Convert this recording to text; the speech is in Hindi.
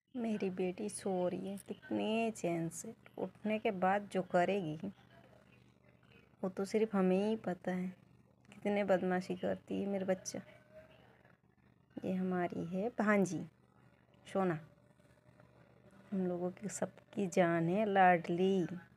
मेरी बेटी सो रही है कितने चैन से। उठने के बाद जो करेगी वो तो सिर्फ हमें ही पता है। कितने बदमाशी करती है मेरा बच्चा। ये हमारी है भांजी सोना। हम लोगों की सबकी जान है, लाडली।